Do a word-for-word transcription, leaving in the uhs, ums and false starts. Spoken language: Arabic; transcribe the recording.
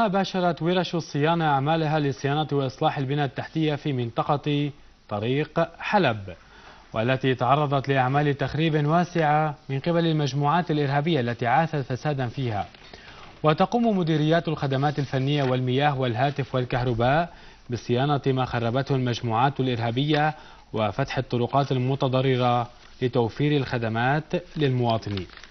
باشرت ورش الصيانة أعمالها لصيانة وإصلاح البنى التحتية في منطقة طريق حلب، والتي تعرضت لأعمال تخريب واسعة من قبل المجموعات الإرهابية التي عاثت فسادا فيها. وتقوم مديريات الخدمات الفنية والمياه والهاتف والكهرباء بصيانة ما خربته المجموعات الإرهابية وفتح الطرقات المتضررة لتوفير الخدمات للمواطنين.